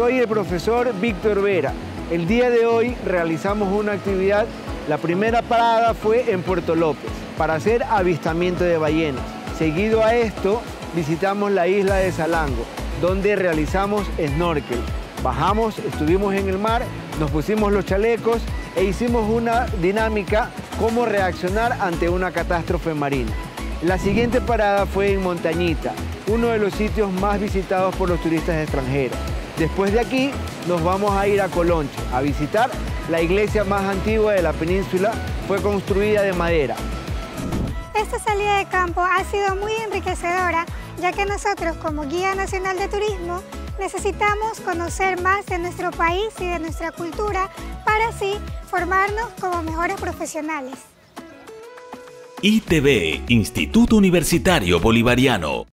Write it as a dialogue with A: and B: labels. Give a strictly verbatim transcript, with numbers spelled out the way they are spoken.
A: Soy el profesor Víctor Vera. El día de hoy realizamos una actividad. La primera parada fue en Puerto López para hacer avistamiento de ballenas. Seguido a esto, visitamos la isla de Salango, donde realizamos snorkel. Bajamos, estuvimos en el mar, nos pusimos los chalecos e hicimos una dinámica cómo reaccionar ante una catástrofe marina. La siguiente parada fue en Montañita, uno de los sitios más visitados por los turistas extranjeros. Después de aquí nos vamos a ir a Colonche, a visitar la iglesia más antigua de la península. Fue construida de madera.
B: Esta salida de campo ha sido muy enriquecedora, ya que nosotros como Guía Nacional de Turismo necesitamos conocer más de nuestro país y de nuestra cultura para así formarnos como mejores profesionales.
C: I T V, Instituto Universitario Bolivariano.